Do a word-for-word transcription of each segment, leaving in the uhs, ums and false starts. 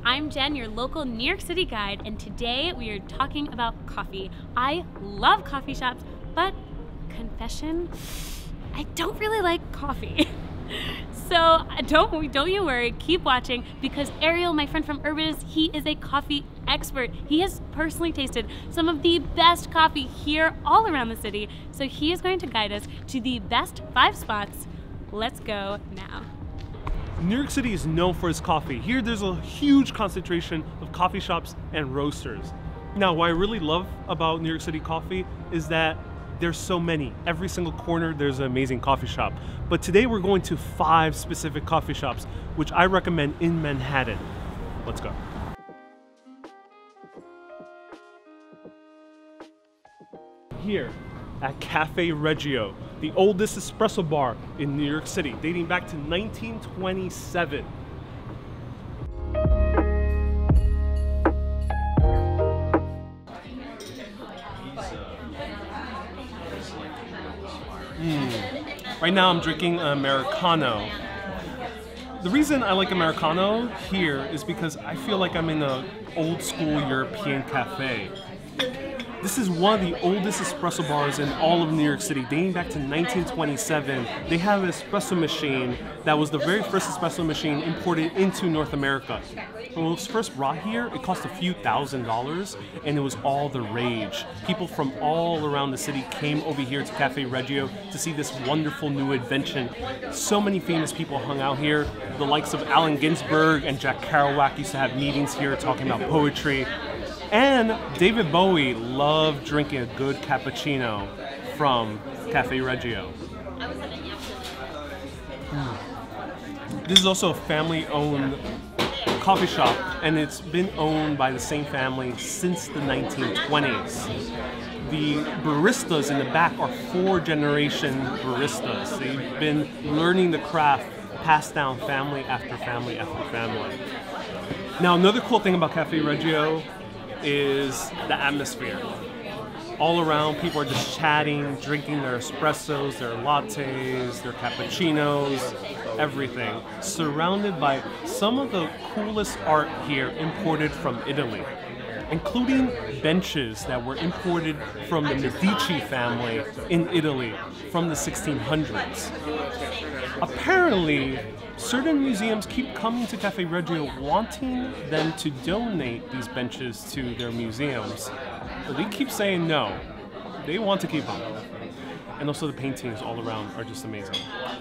I'm Jen, your local New York City guide, and today we are talking about coffee. I love coffee shops, but confession, I don't really like coffee. So don't, don't you worry, keep watching, because Ariel, my friend from Urbanus, he is a coffee expert. He has personally tasted some of the best coffee here all around the city, so he is going to guide us to the best five spots. Let's go now. New York City is known for its coffee. Here there's a huge concentration of coffee shops and roasters. Now, what I really love about New York City coffee is that there's so many. Every single corner there's an amazing coffee shop. But today we're going to five specific coffee shops, which I recommend in Manhattan. Let's go. Here at Cafe Reggio, the oldest espresso bar in New York City, dating back to nineteen twenty-seven. Mm. Right now I'm drinking an Americano. The reason I like Americano here is because I feel like I'm in an old school European cafe. This is one of the oldest espresso bars in all of New York City, dating back to nineteen twenty-seven. They have an espresso machine that was the very first espresso machine imported into North America. When it was first brought here, it cost a few thousand dollars, and it was all the rage. People from all around the city came over here to Cafe Reggio to see this wonderful new invention. So many famous people hung out here. The likes of Allen Ginsberg and Jack Kerouac used to have meetings here talking about poetry. And David Bowie loved drinking a good cappuccino from Cafe Reggio. Mm. This is also a family-owned coffee shop, and it's been owned by the same family since the nineteen twenties. The baristas in the back are four-generation baristas. They've been learning the craft, passed down family after family after family. Now, another cool thing about Cafe Reggio is the atmosphere. All around, people are just chatting, drinking their espressos, their lattes, their cappuccinos, everything. Surrounded by some of the coolest art here imported from Italy, including benches that were imported from the Medici family in Italy from the sixteen hundreds. Apparently, certain museums keep coming to Cafe Reggio wanting them to donate these benches to their museums. But they keep saying no. They want to keep them. And also the paintings all around are just amazing.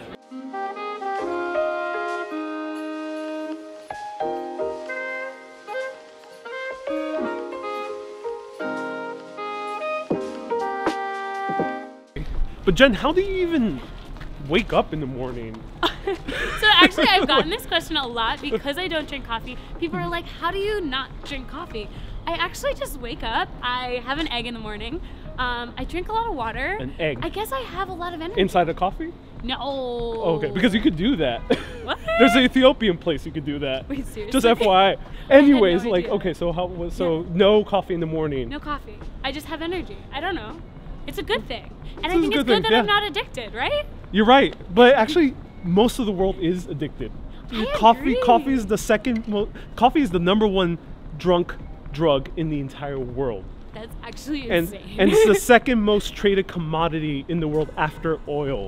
But Jen, how do you even wake up in the morning? So actually, I've gotten this question a lot because I don't drink coffee. People are like, how do you not drink coffee? I actually just wake up, I have an egg in the morning, um, I drink a lot of water. An egg? I guess I have a lot of energy. Inside the coffee? No. Oh, okay, because you could do that. What? There's an Ethiopian place you could do that. Wait, seriously? Just F Y I. Anyways, no like, idea. okay, so how, so Yeah. no coffee in the morning. No coffee. I just have energy. I don't know. It's a good thing. And This I is think a it's good good thing, that yeah. I'm not addicted, right? You're right, but actually, most of the world is addicted. I coffee, agree. coffee is the second. Well, coffee is the number one drunk drug in the entire world, That's actually and insane. and it's the second most traded commodity in the world after oil.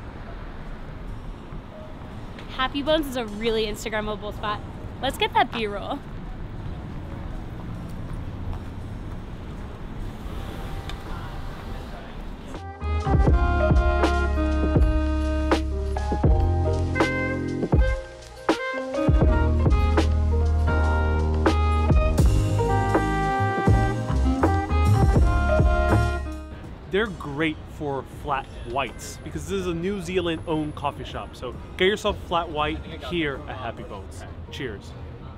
Happy Bones is a really Instagrammable spot. Let's get that B-roll. They're great for flat whites because this is a New Zealand owned coffee shop. So get yourself a flat white here at Happy Bones. Cheers.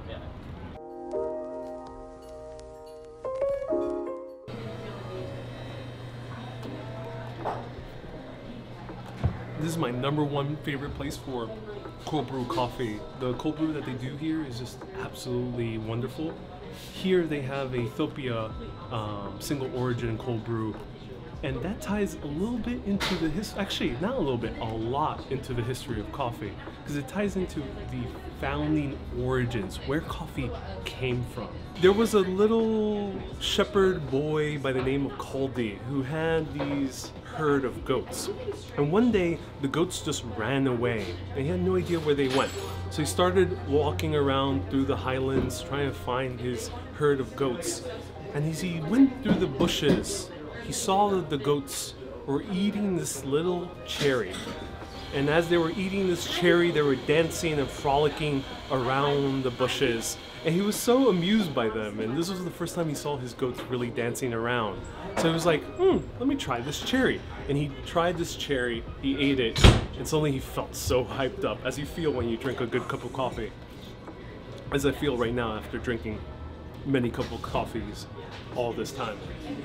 This is my number one favorite place for cold brew coffee. The cold brew that they do here is just absolutely wonderful. Here they have a Ethiopia um, single origin cold brew. And that ties a little bit into the history, actually not a little bit, a lot into the history of coffee, because it ties into the founding origins, where coffee came from. There was a little shepherd boy by the name of Caldi who had these herd of goats. And one day the goats just ran away and he had no idea where they went. So he started walking around through the highlands trying to find his herd of goats. And as he went through the bushes, he saw that the goats were eating this little cherry. And as they were eating this cherry, they were dancing and frolicking around the bushes. And he was so amused by them. And this was the first time he saw his goats really dancing around. So he was like, hmm, let me try this cherry. And he tried this cherry, he ate it, and suddenly he felt so hyped up, as you feel when you drink a good cup of coffee. As I feel right now after drinking many cup of coffees all this time.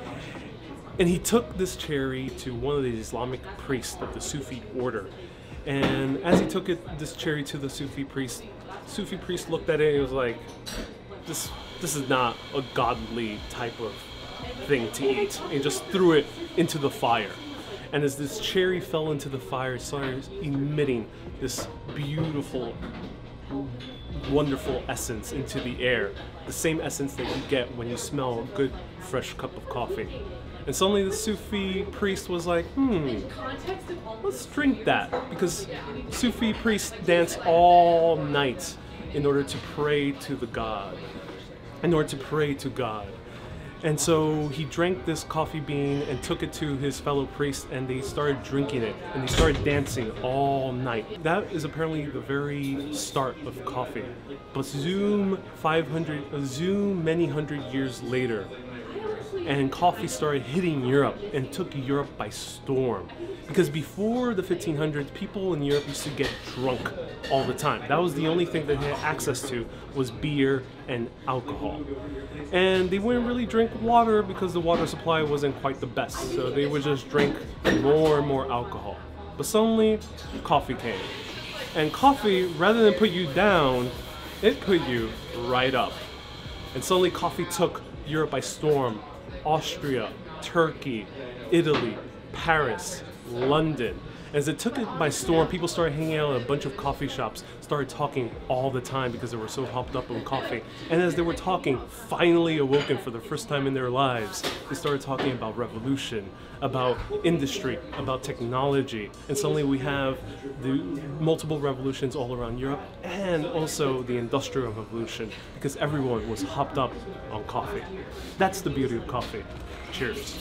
And he took this cherry to one of the Islamic priests of the Sufi order. And as he took it, this cherry to the Sufi priest, Sufi priest looked at it and he was like, this, this is not a godly type of thing to eat. And he just threw it into the fire. And as this cherry fell into the fire, it started emitting this beautiful, wonderful essence into the air. The same essence that you get when you smell a good, fresh cup of coffee. And suddenly the Sufi priest was like, hmm, let's drink that. Because Sufi priests dance all night in order to pray to the God. In order to pray to God. And so he drank this coffee bean and took it to his fellow priests, and they started drinking it and they started dancing all night. That is apparently the very start of coffee. But zoom five hundred, zoom many hundred years later, and coffee started hitting Europe and took Europe by storm. Because before the fifteen hundreds, people in Europe used to get drunk all the time. That was the only thing that they had access to, was beer and alcohol. And they wouldn't really drink water because the water supply wasn't quite the best. So they would just drink more and more alcohol. But suddenly, coffee came. And coffee, rather than put you down, it put you right up. And suddenly coffee took Europe by storm. Austria, Turkey, Italy, Paris, London. As it took it by storm, people started hanging out at a bunch of coffee shops, started talking all the time because they were so hopped up on coffee. And as they were talking, finally awoken for the first time in their lives, they started talking about revolution, about industry, about technology. And suddenly we have the multiple revolutions all around Europe, and also the Industrial Revolution, because everyone was hopped up on coffee. That's the beauty of coffee. Cheers.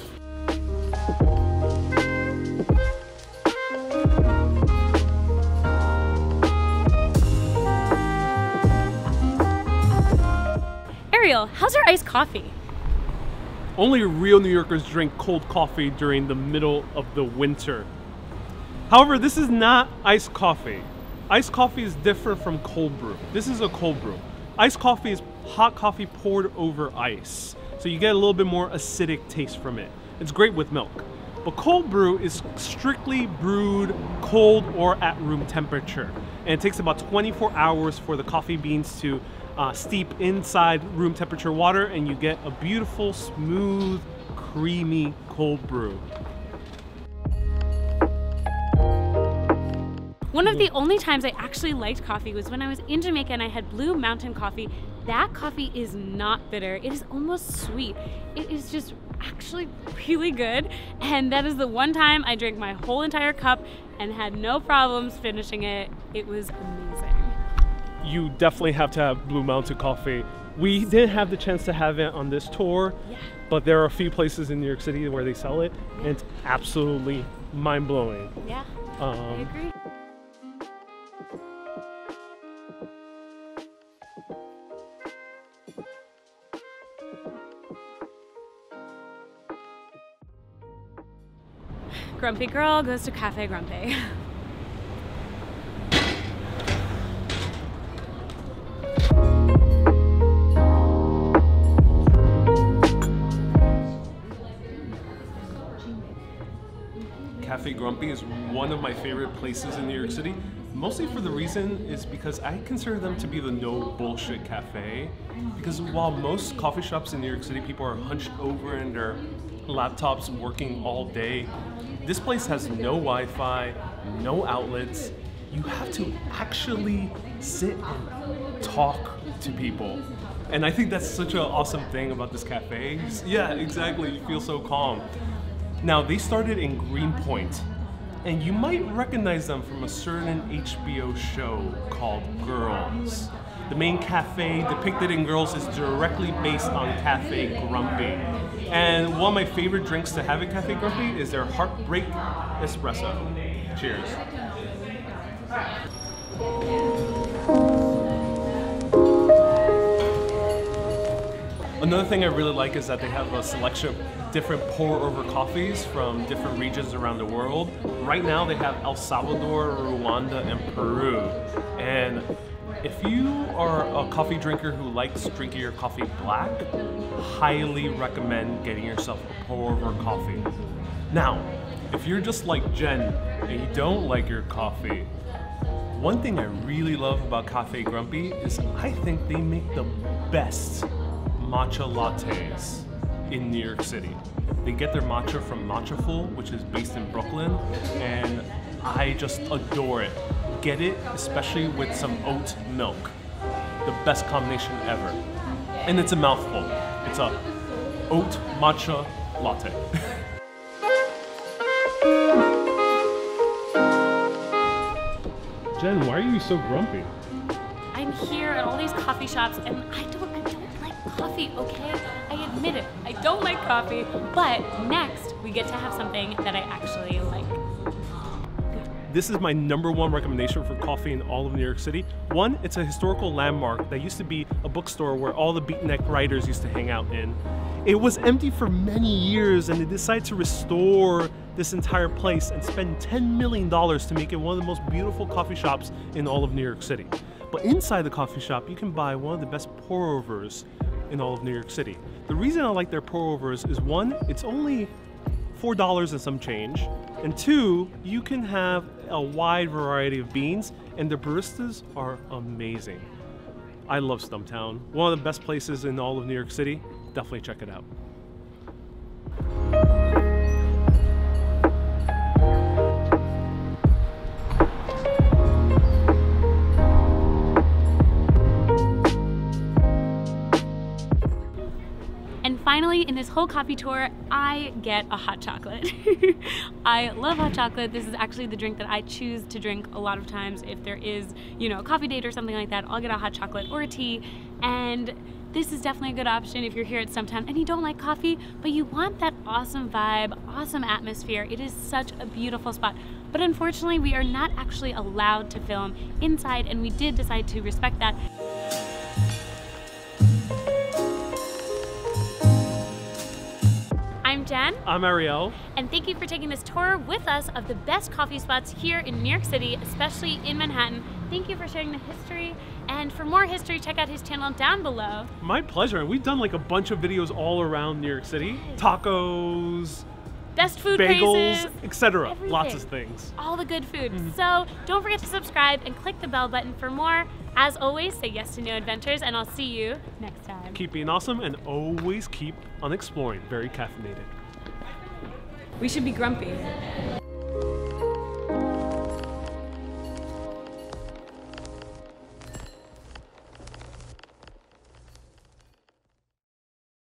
Ariel, how's your iced coffee? Only real New Yorkers drink cold coffee during the middle of the winter. However, this is not iced coffee. Iced coffee is different from cold brew. This is a cold brew. Iced coffee is hot coffee poured over ice. So you get a little bit more acidic taste from it. It's great with milk. But cold brew is strictly brewed cold or at room temperature. And it takes about twenty-four hours for the coffee beans to Uh, steep inside room temperature water, and you get a beautiful, smooth, creamy cold brew. One of the only times I actually liked coffee was when I was in Jamaica and I had Blue Mountain coffee. That coffee is not bitter. It is almost sweet. It is just actually really good. And that is the one time I drank my whole entire cup and had no problems finishing it. It was amazing. You definitely have to have Blue Mountain coffee. We didn't have the chance to have it on this tour, yeah. But there are a few places in New York City where they sell it, and it's absolutely mind-blowing. Yeah, um, I agree. Grumpy girl goes to Cafe Grumpy. Cafe Grumpy is one of my favorite places in New York City, mostly for the reason is because I consider them to be the no bullshit cafe. Because while most coffee shops in New York City, people are hunched over in their laptops working all day. This place has no Wi-Fi, no outlets. You have to actually sit and talk to people. And I think that's such an awesome thing about this cafe. Yeah, exactly, you feel so calm. Now, they started in Greenpoint, and you might recognize them from a certain H B O show called Girls. The main cafe depicted in Girls is directly based on Cafe Grumpy. And one of my favorite drinks to have at Cafe Grumpy is their Heartbreak Espresso. Cheers. Another thing I really like is that they have a selection of different pour-over coffees from different regions around the world. Right now they have El Salvador, Rwanda, and Peru. And if you are a coffee drinker who likes drinking your coffee black, highly recommend getting yourself a pour-over coffee. Now, if you're just like Jen and you don't like your coffee, one thing I really love about Cafe Grumpy is I think they make the best matcha lattes in New York City. They get their matcha from Matchaful, which is based in Brooklyn, and I just adore it. Get it, especially with some oat milk. The best combination ever. And it's a mouthful. It's a oat matcha latte. Jen, why are you so grumpy? I'm here at all these coffee shops and I don't, I don't like coffee, okay? I admit it, I don't like coffee, but next we get to have something that I actually like. This is my number one recommendation for coffee in all of New York City. One, it's a historical landmark that used to be a bookstore where all the beatnik writers used to hang out in. It was empty for many years and they decided to restore this entire place and spend ten million dollars to make it one of the most beautiful coffee shops in all of New York City. But inside the coffee shop, you can buy one of the best pour-overs in all of New York City. The reason I like their pour-overs is one, it's only four dollars and some change, and two, you can have a wide variety of beans, and the baristas are amazing. I love Stumptown. One of the best places in all of New York City. Definitely check it out. And finally, in this whole coffee tour, I get a hot chocolate. I love hot chocolate. This is actually the drink that I choose to drink a lot of times. If there is, you know, a coffee date or something like that, I'll get a hot chocolate or a tea. And this is definitely a good option if you're here at Stumptown and you don't like coffee, but you want that awesome vibe, awesome atmosphere. It is such a beautiful spot. But unfortunately, we are not actually allowed to film inside, and we did decide to respect that. I'm Jen. I'm Ariel. And thank you for taking this tour with us of the best coffee spots here in New York City, especially in Manhattan. Thank you for sharing the history. And for more history, check out his channel down below. My pleasure. And we've done like a bunch of videos all around New York City. Tacos, best food bagels, places, et cetera. everything. Lots of things. All the good food. Mm-hmm. So don't forget to subscribe and click the bell button for more. As always, say yes to new adventures, and I'll see you next time. Keep being awesome and always keep on exploring. Very caffeinated. We should be grumpy.